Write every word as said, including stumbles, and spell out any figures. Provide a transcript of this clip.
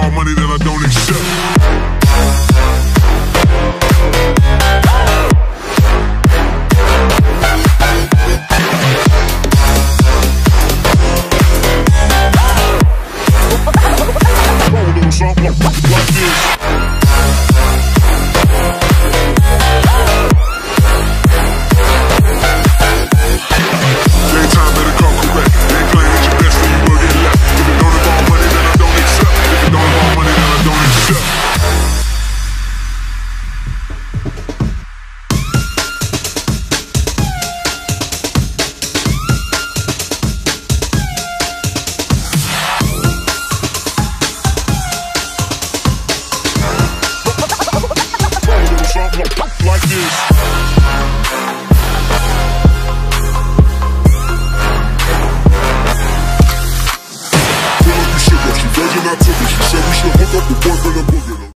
about money that I don't accept. Something like this. Daytime better come correct. They ain't playing at your best, then you will get left. If it don't involve money, then I don't accept. If it don't involve money, then I don't accept. Like this. Feel like you should, but she doesn't, I took it. She said we should hook up the boy for the boy.